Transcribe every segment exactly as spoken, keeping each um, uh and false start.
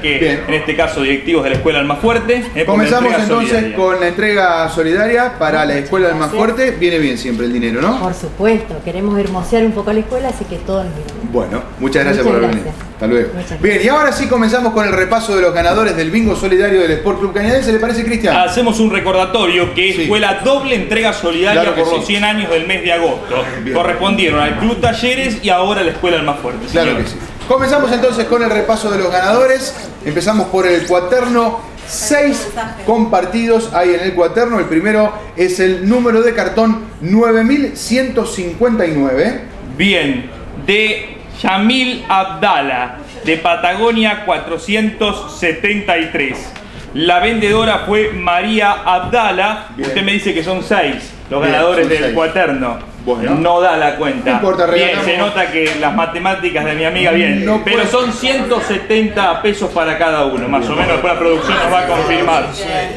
que Bien. en este caso directivos de la Escuela Almafuerte. Eh, Comenzamos entonces solidaria. con la entrega solidaria para la Escuela Almafuerte. Viene bien siempre el dinero, ¿no? Por supuesto, queremos hermosear un poco la escuela, así que todo nos viene bien. Bueno, muchas gracias Muchas por haber gracias. venido. Hasta luego. Muchas Bien, y ahora sí comenzamos con el repaso de los ganadores del bingo solidario del Sport Club Cañadense. ¿Le parece, Cristian? Hacemos un recordatorio que Sí. fue la doble entrega solidaria Claro que por los sí. cien años del mes de agosto. Bien. Correspondieron al Club Talleres y ahora a la Escuela Almafuerte. Claro señor. que sí. Comenzamos entonces con el repaso de los ganadores. Empezamos por el cuaterno. Seis compartidos hay en el cuaterno. El primero es el número de cartón nueve mil ciento cincuenta y nueve. Bien, de Yamil Abdala, de Patagonia cuatrocientos setenta y tres. La vendedora fue María Abdala. Bien. Usted me dice que son seis los Bien, ganadores son del seis. cuaterno. Bueno. No da la cuenta. No importa, bien, regalamos. se nota que las matemáticas de mi amiga bien. No pero puede- son ciento setenta pesos para cada uno, más o menos. Después la producción nos va a confirmar.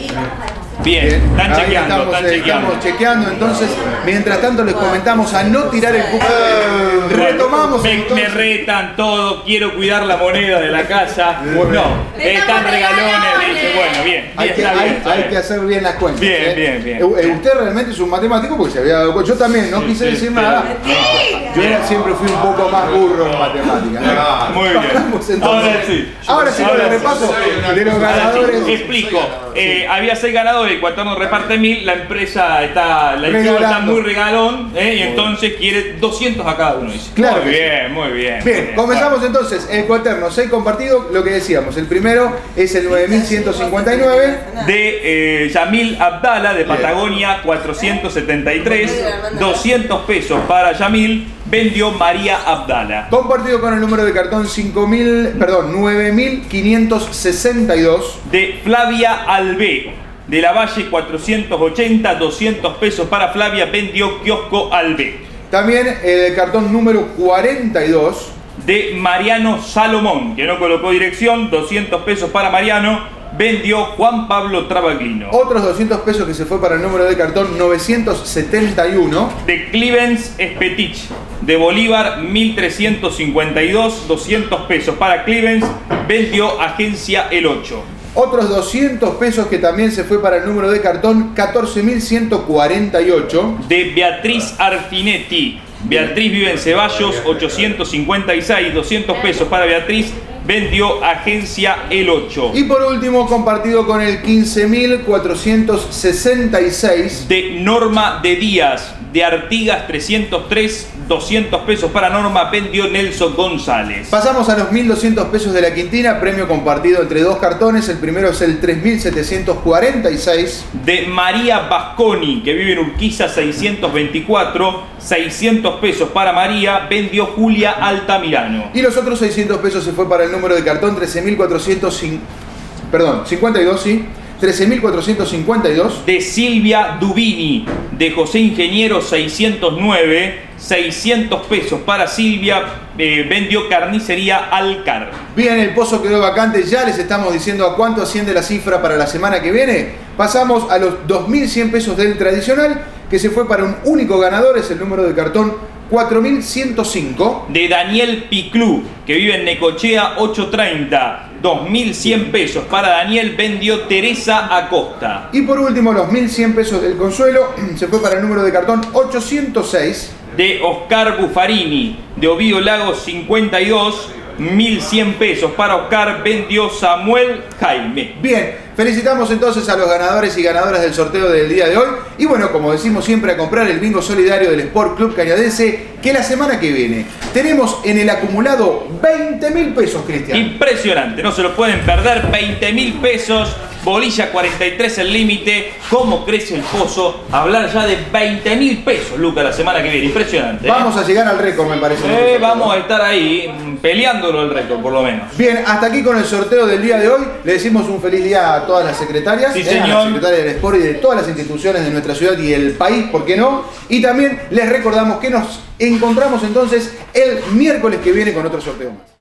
Bien, Bien, están ahí chequeando, estamos, están eh, chequeando. estamos chequeando. Entonces, mientras tanto les comentamos a no tirar el cupo. Retomamos Me, entonces. me retan todo, quiero cuidar la moneda de la casa. Bueno. No, están regalones. Le dije, bueno, bien. Hay bien, que, está bien, hay- está hay bien. que hacer bien las cuentas. Bien, ¿eh? bien, bien. Eh, eh, Usted realmente es un matemático porque se había dado cuenta. Yo también no Sí, quise sí, decir sí. nada. Yo era- siempre fui un poco más burro en matemáticas. ¿eh? Muy bien. Vamos entonces. Ahora sí. Ahora sí con el Ahora sí. repaso de los Ahora sí, ganadores. explico. Eh, había seis ganadores, el cuaterno reparte mil, la empresa está, la empresa está Regalando. muy regalón, eh, y entonces quiere doscientos a cada uno. Dice. Claro muy que sí. bien, muy bien. Bien, comenzamos entonces el cuaterno seis compartido, lo que decíamos. El primero es el nueve mil ciento cincuenta y nueve. De eh, Yamil Abdala, de Patagonia cuatrocientos setenta y tres, doscientos pesos para Yamil, vendió María Abdala. Compartido con el número de cartón cinco mil, perdón, nueve mil quinientos sesenta y dos. De Flavia Albé, de la Valle cuatrocientos ochenta, doscientos pesos para Flavia, vendió Kiosco Albé. También el cartón número cuarenta y dos. De Mariano Salomón, que no colocó dirección, doscientos pesos para Mariano, vendió Juan Pablo Travaglino. Otros doscientos pesos que se fue para el número de cartón novecientos setenta y uno. De Clivens Espetich, de Bolívar mil trescientos cincuenta y dos, doscientos pesos para Clivens, vendió Agencia El ocho. Otros doscientos pesos que también se fue para el número de cartón catorce mil ciento cuarenta y ocho. De Beatriz Arfinetti, Beatriz vive en Ceballos, ochocientos cincuenta y seis, doscientos pesos para Beatriz, vendió Agencia El ocho. Y por último, compartido con el quince mil cuatrocientos sesenta y seis. De Norma de Díaz, de Artigas trescientos tres, doscientos pesos para Norma, vendió Nelson González. Pasamos a los mil doscientos pesos de la Quintina, premio compartido entre dos cartones. El primero es el tres mil setecientos cuarenta y seis. De María Basconi, que vive en Urquiza seiscientos veinticuatro, seiscientos pesos para María, vendió Julia Altamirano. Y los otros seiscientos pesos se fue para el número de cartón trece mil cuatrocientos cincuenta y dos, sí. trece mil cuatrocientos cincuenta y dos. De Silvia Dubini, de José Ingeniero seiscientos nueve, seiscientos pesos para Silvia, eh, vendió Carnicería Alcar. Bien, el pozo quedó vacante, ya les estamos diciendo a cuánto asciende la cifra para la semana que viene. Pasamos a los dos mil cien pesos del tradicional, que se fue para un único ganador, es el número de cartón cuatro mil ciento cinco. De Daniel Piclú, que vive en Necochea ochocientos treinta, dos mil cien pesos para Daniel, vendió Teresa Acosta. Y por último, los mil cien pesos del consuelo, se fue para el número de cartón ochocientos seis. De Oscar Buffarini, de Ovidio Lagos cincuenta y dos, mil cien pesos para Oscar, vendió Samuel Jaime. Bien, felicitamos entonces a los ganadores y ganadoras del sorteo del día de hoy. Y bueno, como decimos siempre, a comprar el bingo solidario del Sport Club Cañadense, que la semana que viene tenemos en el acumulado veinte mil pesos, Cristian. Impresionante, no se lo pueden perder, veinte mil pesos. Bolilla cuarenta y tres el límite. ¿Cómo crece el pozo? Hablar ya de veinte mil pesos, Luca, la semana que viene. Impresionante. ¿eh? Vamos a llegar al récord, me parece. Eh, vamos a estar ahí peleándolo el récord, por lo menos. Bien, hasta aquí con el sorteo del día de hoy. Le decimos un feliz día a todas las secretarias, Sí, eh, señor. a las secretarias del Sport y de todas las instituciones de nuestra ciudad y el país, ¿por qué no? Y también les recordamos que nos encontramos entonces el miércoles que viene con otro sorteo más.